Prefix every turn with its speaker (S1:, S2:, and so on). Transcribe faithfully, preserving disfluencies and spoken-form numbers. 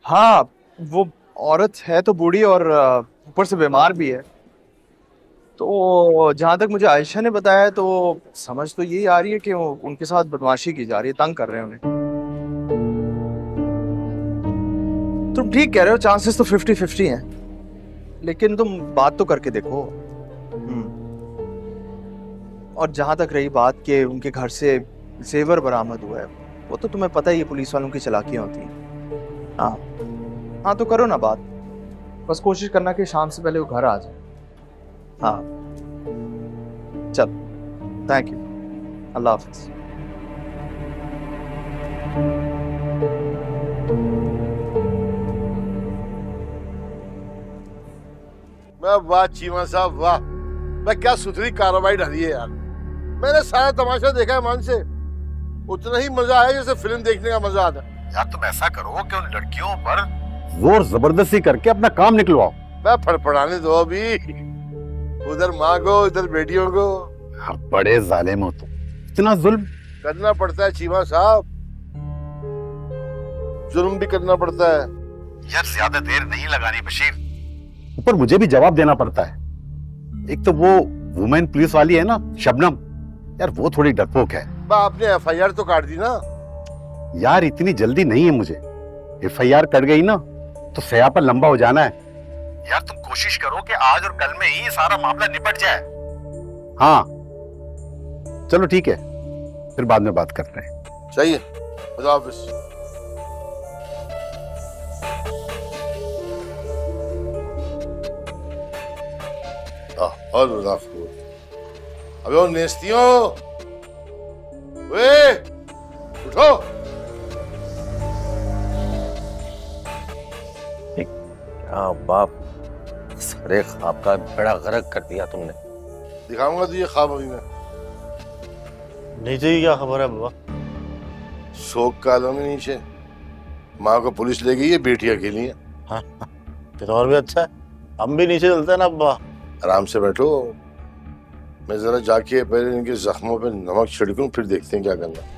S1: हाँ, वो औरत है तो बूढ़ी और अ, ऊपर से बीमार भी है। तो जहां तक मुझे आयशा ने बताया है तो समझ तो यही आ रही है कि वो उनके साथ बदमाशी की जा रही है, तंग कर रहे हैं उन्हें। तुम ठीक कह रहे हो, चांसेस तो फिफ्टी फिफ्टी हैं, लेकिन तुम बात तो करके देखो। हम्म। और जहां तक रही बात कि उनके घर से जेवर बरामद हुआ है, वो तो तुम्हें पता ही है पुलिस वालों की चालाकियां होती हैं। हाँ। हाँ तो करो ना बात, बस कोशिश करना कि शाम से पहले वो घर आ जाए। हाँ। चल, थैंक यू, अल्लाह हाफिज।
S2: मैं वाह चीमा साहब वाह, मैं क्या सुथरी कार्रवाई डाली है यार। मैंने सारा तमाशा देखा है मन से, उतना ही मजा आया जैसे फिल्म देखने का मजा आता है।
S3: यार तुम ऐसा करो कि उन लड़कियों पर जोर जबरदस्ती करके अपना काम निकलवाओ।
S2: मैं फड़फड़ाने दो अभी, उधर माँ को इधर बेटियों को।
S3: हाँ, बड़े जालिम हो तुम, इतना जुल्म
S2: करना पड़ता है चीमा साहब, जुल्म भी करना पड़ता है।
S3: यार ज्यादा देर नहीं लगानी बशीर, ऊपर मुझे भी जवाब देना पड़ता है। एक तो वो वुमेन पुलिस वाली है ना शबनम, यार वो थोड़ी डरपोक है।
S2: आपने एफ आई आर तो काट दी ना।
S3: यार इतनी जल्दी नहीं है मुझे, एफ आई आर कट गई ना तो सया पर लंबा हो जाना है। यार तुम कोशिश करो कि आज और कल में ही सारा मामला निपट जाए। हाँ चलो ठीक है, फिर बाद में बात करते हैं।
S2: चाहिए, खुदा हाफिज। और अबे वो नेस्तियों, वे उठो।
S4: क्या बाप, सारे ख्वाब का बड़ा गरक कर दिया तुमने।
S2: दिखाऊंगा तुझे ख्वाब अभी मैं।
S5: नीचे की क्या खबर है बाबा?
S2: शोक का आलम है नीचे, माँ को पुलिस ले गई है, बेटी अकेली है।
S5: हाँ, फिर और भी अच्छा है, हम भी नीचे चलते हैं ना अब्बा।
S2: आराम से बैठो, मैं जरा जाके पहले इनके जख्मों पे नमक छिड़कूं, फिर देखते हैं क्या करना।